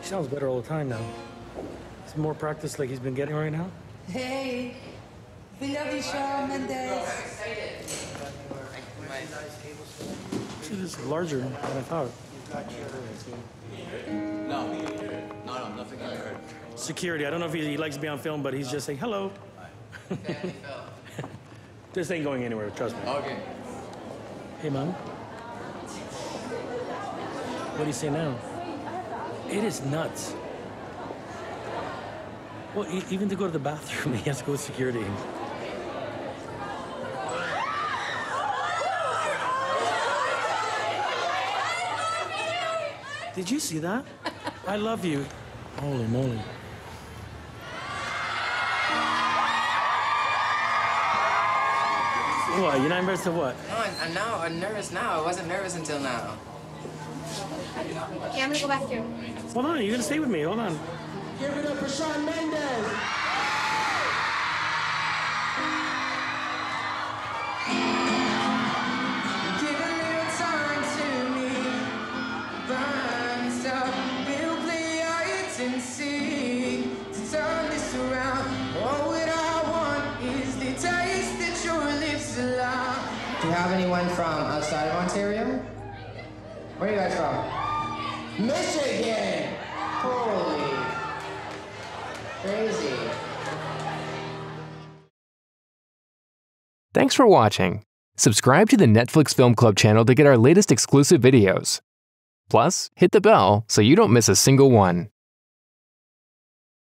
He sounds better all the time now. It's more practice like he's been getting right now. Hey, we love you, Shawn Mendes. This is larger than I thought. No, nothing I heard. Security. I don't know if he likes to be on film, but he's just saying hello. This ain't going anywhere, trust me. Okay. Hey, Mom. What do you say now? It is nuts. Well, even to go to the bathroom, he has to go with security. Did you see that? I love you. Holy moly. What? You're not embarrassed of what? No, I'm nervous now. I wasn't nervous until now. Okay, I'm gonna go back through. Hold on, you're gonna stay with me. Hold on. Give it up for Shawn Mendes. Give a little time to me. Burns up. We'll play hide and seek to turn this around. All that I want is the taste that your lips allow. Do you have anyone from outside of Ontario? Where are you guys from? Michigan! Holy. Crazy. Thanks for watching. Subscribe to the Netflix Film Club channel to get our latest exclusive videos. Plus, hit the bell so you don't miss a single one.